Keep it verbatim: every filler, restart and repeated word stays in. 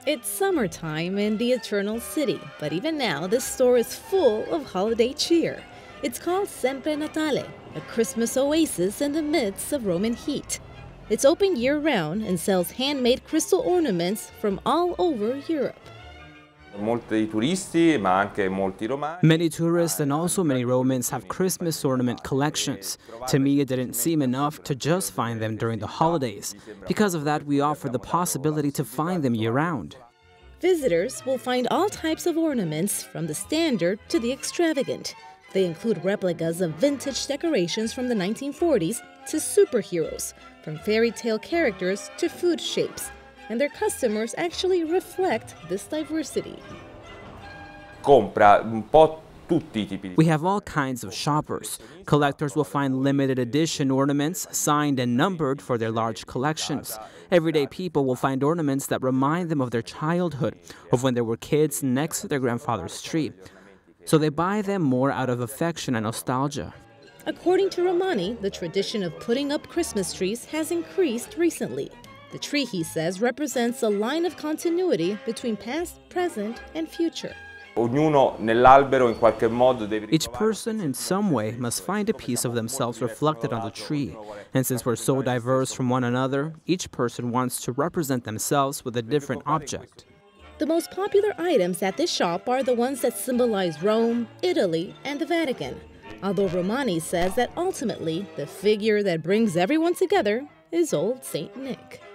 It's summertime in the Eternal City, but even now this store is full of holiday cheer. It's called Sempre Natale, a Christmas oasis in the midst of Roman heat. It's open year-round and sells handmade crystal ornaments from all over Europe. Many tourists and also many Romans have Christmas ornament collections. To me, it didn't seem enough to just find them during the holidays. Because of that, we offer the possibility to find them year-round. Visitors will find all types of ornaments, from the standard to the extravagant. They include replicas of vintage decorations from the nineteen forties to superheroes, from fairy tale characters to food shapes. And their customers actually reflect this diversity. We have all kinds of shoppers. Collectors will find limited edition ornaments, signed and numbered for their large collections. Everyday people will find ornaments that remind them of their childhood, of when they were kids next to their grandfather's tree. So they buy them more out of affection and nostalgia. According to Romani, the tradition of putting up Christmas trees has increased recently. The tree, he says, represents a line of continuity between past, present, and future. Each person, in some way, must find a piece of themselves reflected on the tree. And since we're so diverse from one another, each person wants to represent themselves with a different object. The most popular items at this shop are the ones that symbolize Rome, Italy, and the Vatican. Although Romani says that ultimately, the figure that brings everyone together is Old Saint Nick.